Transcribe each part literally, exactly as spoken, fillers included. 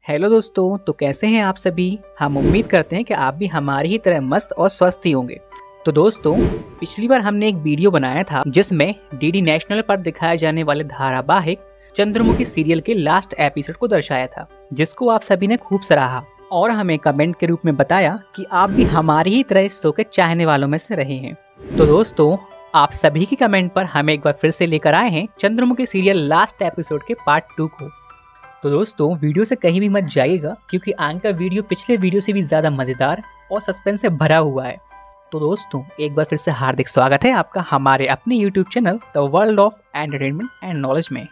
Hello दोस्तों, तो कैसे हैं आप सभी। हम उम्मीद करते हैं कि आप भी हमारी ही तरह मस्त और स्वस्थ ही होंगे। तो दोस्तों, पिछली बार हमने एक वीडियो बनाया था जिसमें डीडी नेशनल पर दिखाए जाने वाले धारावाहिक चंद्रमुखी सीरियल के लास्ट एपिसोड को दर्शाया था, जिसको आप सभी ने खूब सराहा और हमें कमेंट के रूप में बताया कि आप भी हमारी ही तरह इस शो के चाहने वालों में से रहे हैं। तो दोस्तों, आप सभी की कमेंट पर हम एक बार फिर से लेकर आए हैं चंद्रमुखी सीरियल लास्ट एपिसोड के पार्ट टू को। तो दोस्तों, वीडियो से कहीं भी मत जाइएगा क्योंकि आज का वीडियो पिछले वीडियो से भी ज़्यादा मज़ेदार और सस्पेंस से भरा हुआ है। तो दोस्तों, एक बार फिर से हार्दिक स्वागत है आपका हमारे अपने YouTube channel the world of entertainment and knowledge में।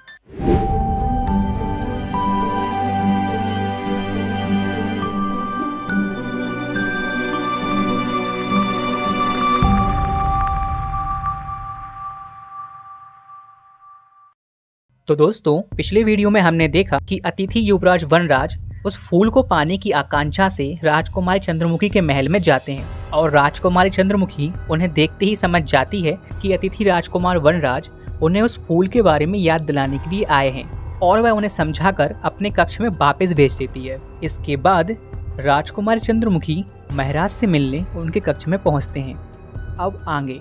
तो दोस्तों, पिछले वीडियो में हमने देखा कि अतिथि युवराज वनराज उस फूल को पाने की आकांक्षा से राजकुमारी चंद्रमुखी के महल में जाते हैं और राजकुमारी चंद्रमुखी उन्हें देखते ही समझ जाती है कि अतिथि राजकुमार वनराज उन्हें उस फूल के बारे में याद दिलाने के लिए आए हैं और वह उन्हें समझाकर अपने कक्ष में वापस भेज देती है। इसके बाद राजकुमारी चंद्रमुखी महाराज से मिलने उनके कक्ष में पहुंचते हैं। अब आगे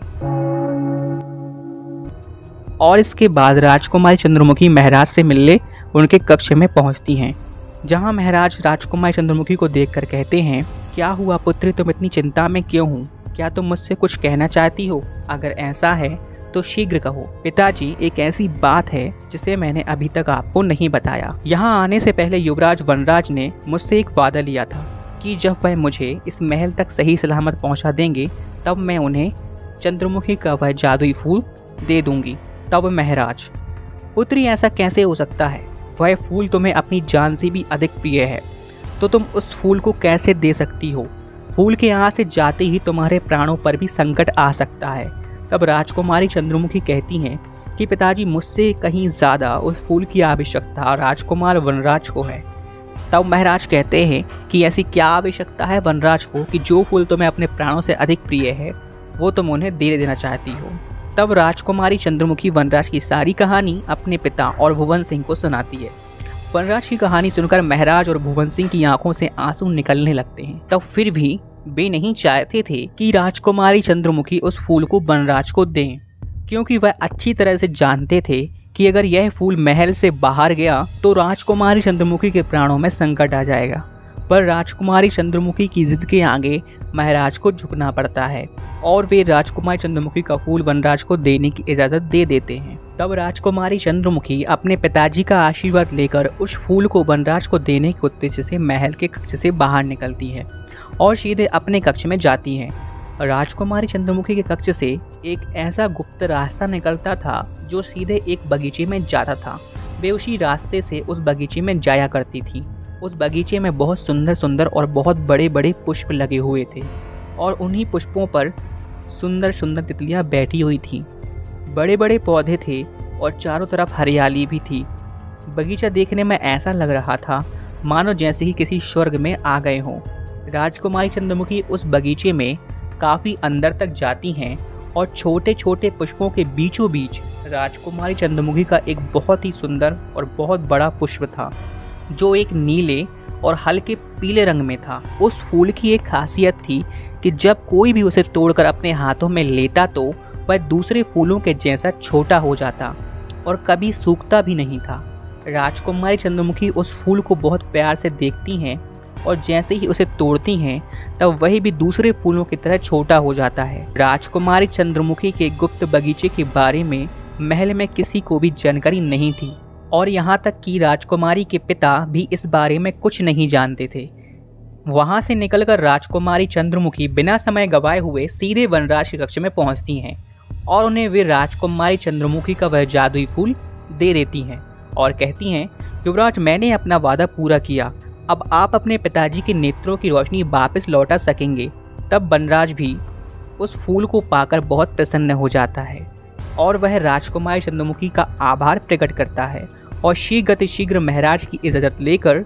और इसके बाद राजकुमारी चंद्रमुखी महाराज से मिलने उनके कक्ष में पहुंचती हैं, जहां महाराज राजकुमारी चंद्रमुखी को देखकर कहते हैं, क्या हुआ पुत्री, तुम इतनी चिंता में क्यों हो? क्या तुम मुझसे कुछ कहना चाहती हो? अगर ऐसा है तो शीघ्र कहो। पिताजी, एक ऐसी बात है जिसे मैंने अभी तक आपको नहीं बताया। यहाँ आने से पहले युवराज वनराज ने मुझसे एक वादा लिया था कि जब वह मुझे इस महल तक सही सलामत पहुँचा देंगे तब मैं उन्हें चंद्रमुखी का वह जादुई फूल दे दूंगी। तब महाराज, पुत्री ऐसा कैसे हो सकता है? वह फूल तुम्हें अपनी जान से भी अधिक प्रिय है, तो तुम उस फूल को कैसे दे सकती हो? फूल के यहाँ से जाते ही तुम्हारे प्राणों पर भी संकट आ सकता है। तब राजकुमारी चंद्रमुखी कहती हैं कि पिताजी, मुझसे कहीं ज़्यादा उस फूल की आवश्यकता राजकुमार वनराज को है। तब महाराज कहते हैं कि ऐसी क्या आवश्यकता है वनराज को कि जो फूल तुम्हें अपने प्राणों से अधिक प्रिय है वो तुम उन्हें दे देना चाहती हो? तब राजकुमारी चंद्रमुखी वनराज की सारी कहानी अपने पिता और भुवन सिंह को सुनाती है। वनराज की कहानी सुनकर महाराज और भुवन सिंह की आंखों से आंसू निकलने लगते हैं। तब फिर भी वे नहीं चाहते थे कि राजकुमारी चंद्रमुखी उस फूल को वनराज को दें, क्योंकि वह अच्छी तरह से जानते थे कि अगर यह फूल महल से बाहर गया तो राजकुमारी चंद्रमुखी के प्राणों में संकट आ जाएगा। पर राजकुमारी चंद्रमुखी की जिद के आगे महाराज को झुकना पड़ता है और वे राजकुमारी चंद्रमुखी का फूल वनराज को देने की इजाज़त दे देते हैं। तब राजकुमारी चंद्रमुखी अपने पिताजी का आशीर्वाद लेकर उस फूल को वनराज को देने के उद्देश्य से महल के कक्ष से बाहर निकलती है और सीधे अपने कक्ष में जाती हैं। राजकुमारी चंद्रमुखी के कक्ष से एक ऐसा गुप्त रास्ता निकलता था जो सीधे एक बगीचे में जाता था। वे उसी रास्ते से उस बगीचे में जाया करती थी। उस बगीचे में बहुत सुंदर सुंदर और बहुत बड़े बड़े पुष्प लगे हुए थे और उन्हीं पुष्पों पर सुंदर सुंदर तितलियां बैठी हुई थीं। बड़े बड़े पौधे थे और चारों तरफ हरियाली भी थी। बगीचा देखने में ऐसा लग रहा था मानो जैसे ही किसी स्वर्ग में आ गए हों। राजकुमारी चंद्रमुखी उस बगीचे में काफ़ी अंदर तक जाती हैं और छोटे छोटे पुष्पों के बीचों बीच राजकुमारी चंद्रमुखी का एक बहुत ही सुंदर और बहुत बड़ा पुष्प था, जो एक नीले और हल्के पीले रंग में था। उस फूल की एक खासियत थी कि जब कोई भी उसे तोड़कर अपने हाथों में लेता तो वह दूसरे फूलों के जैसा छोटा हो जाता और कभी सूखता भी नहीं था। राजकुमारी चंद्रमुखी उस फूल को बहुत प्यार से देखती हैं और जैसे ही उसे तोड़ती हैं तब वही भी दूसरे फूलों की तरह छोटा हो जाता है। राजकुमारी चंद्रमुखी के गुप्त बगीचे के बारे में महल में किसी को भी जानकारी नहीं थी और यहाँ तक कि राजकुमारी के पिता भी इस बारे में कुछ नहीं जानते थे। वहाँ से निकलकर राजकुमारी चंद्रमुखी बिना समय गवाए हुए सीधे वनराज के कक्ष में पहुँचती हैं और उन्हें वे राजकुमारी चंद्रमुखी का वह जादुई फूल दे देती हैं और कहती हैं, युवराज, मैंने अपना वादा पूरा किया, अब आप अपने पिताजी के नेत्रों की रोशनी वापस लौटा सकेंगे। तब वनराज भी उस फूल को पाकर बहुत प्रसन्न हो जाता है और वह राजकुमारी चंद्रमुखी का आभार प्रकट करता है और शीघ्र गतिशीघ्र महाराज की इजाज़त लेकर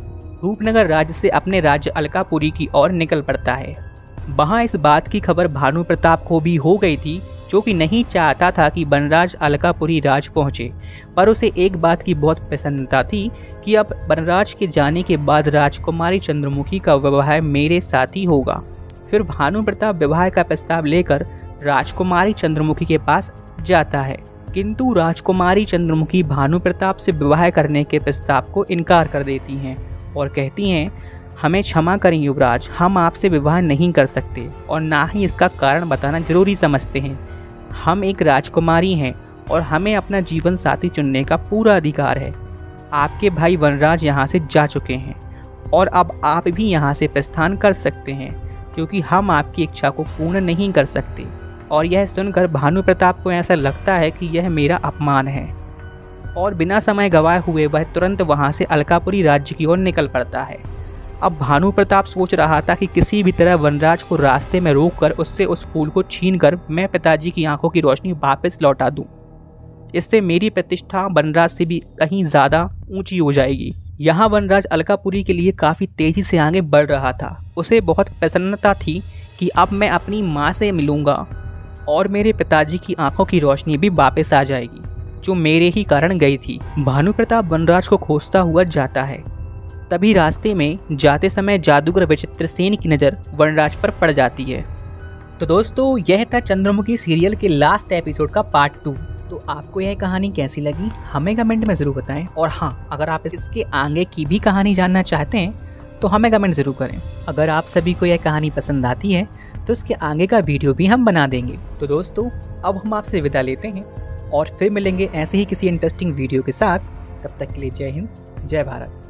रूपनगर राज्य से अपने राज्य अलकापुरी की ओर निकल पड़ता है। वहाँ इस बात की खबर भानु प्रताप को भी हो गई थी जो कि नहीं चाहता था कि बनराज अलकापुरी राज पहुंचे, पर उसे एक बात की बहुत प्रसन्नता थी कि अब बनराज के जाने के बाद राजकुमारी चंद्रमुखी का विवाह मेरे साथ ही होगा। फिर भानु प्रताप विवाह का प्रस्ताव लेकर राजकुमारी चंद्रमुखी के पास जाता है, किंतु राजकुमारी चंद्रमुखी भानु प्रताप से विवाह करने के प्रस्ताव को इनकार कर देती हैं और कहती हैं, हमें क्षमा करें युवराज, हम आपसे विवाह नहीं कर सकते और ना ही इसका कारण बताना जरूरी समझते हैं। हम एक राजकुमारी हैं और हमें अपना जीवन साथी चुनने का पूरा अधिकार है। आपके भाई वनराज यहाँ से जा चुके हैं और अब आप भी यहाँ से प्रस्थान कर सकते हैं, क्योंकि हम आपकी इच्छा को पूर्ण नहीं कर सकते। और यह सुनकर भानु प्रताप को ऐसा लगता है कि यह मेरा अपमान है और बिना समय गवाए हुए वह तुरंत वहाँ से अलकापुरी राज्य की ओर निकल पड़ता है। अब भानु प्रताप सोच रहा था कि किसी भी तरह वनराज को रास्ते में रोककर उससे उस फूल को छीनकर मैं पिताजी की आंखों की रोशनी वापस लौटा दूं। इससे मेरी प्रतिष्ठा वनराज से भी कहीं ज़्यादा ऊंची हो जाएगी। यहाँ वनराज अलकापुरी के लिए काफ़ी तेज़ी से आगे बढ़ रहा था। उसे बहुत प्रसन्नता थी कि अब मैं अपनी माँ से मिलूँगा और मेरे पिताजी की आंखों की रोशनी भी वापस आ जाएगी, जो मेरे ही कारण गई थी। भानु प्रताप वनराज को खोजता हुआ जाता है। तभी रास्ते में जाते समय जादूगर विचित्रसेन की नज़र वनराज पर पड़ जाती है। तो दोस्तों, यह था चंद्रमुखी सीरियल के लास्ट एपिसोड का पार्ट टू। तो आपको यह कहानी कैसी लगी हमें कमेंट में ज़रूर बताएं। और हाँ, अगर आप इसके आगे की भी कहानी जानना चाहते हैं तो हमें कमेंट ज़रूर करें। अगर आप सभी को यह कहानी पसंद आती है तो इसके आगे का वीडियो भी हम बना देंगे। तो दोस्तों, अब हम आपसे विदा लेते हैं और फिर मिलेंगे ऐसे ही किसी इंटरेस्टिंग वीडियो के साथ। तब तक के लिए जय हिंद, जय भारत।